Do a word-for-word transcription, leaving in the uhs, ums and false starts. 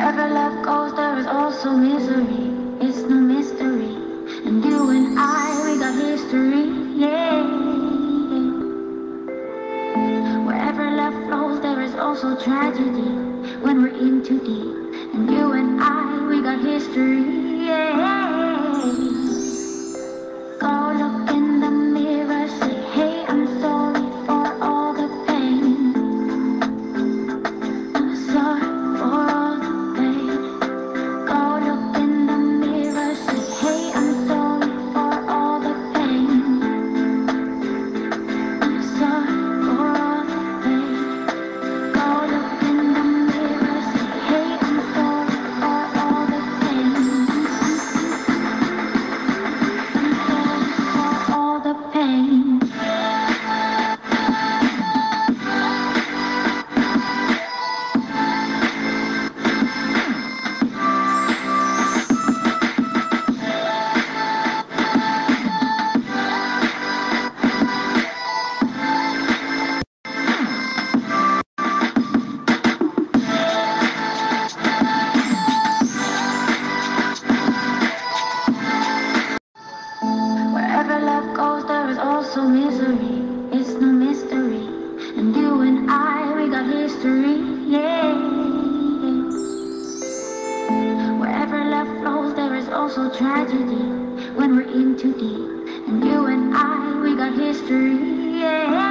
Wherever love goes, there is also misery. It's no mystery. And you and I, we got history. Yeah. Wherever love flows, there is also tragedy. When we're in too deep. And you and I, we got history. Yeah. Go look in the mirror, say, hey, I'm sorry for all the pain. I'm sorry for all the pain. Go look in the mirror, say, hey, I'm sorry for all the pain. I'm sorry for all the pain. Go look in the mirror, say, hey, I'm sorry for all the pain. I'm sorry for all the pain. Wherever love goes, there is also misery. It's no mystery. And you and I, we got history. Yeah. Wherever love flows, there is also tragedy. When we're in too deep. And you and I, we got history. Yeah.